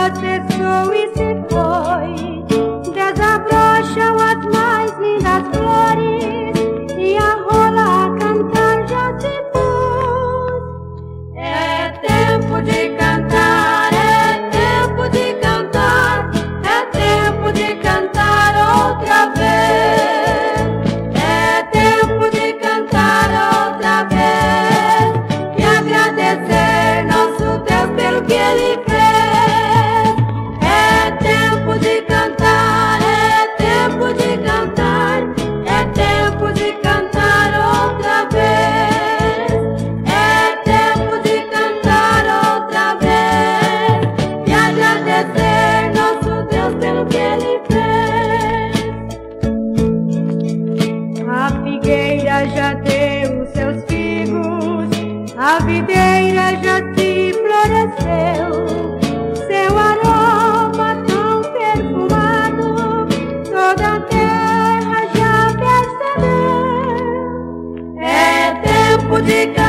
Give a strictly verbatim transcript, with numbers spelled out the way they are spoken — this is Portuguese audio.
chuva cessou e se foi, desabrocham as mais lindas flores e a rola a cantar já se pôs. É tempo de cantar, é tempo de cantar, é tempo de cantar outra vez. É tempo de cantar outra vez e agradecer nosso Deus pelo que Ele fez. É tempo de cantar, é tempo de cantar, é tempo de cantar outra vez. É tempo de cantar outra vez e agradecer nosso Deus pelo que Ele fez. A figueira já deu os seus figos, a videira já se floresceu, seu aroma tão perfumado toda a terra já percebeu. É tempo de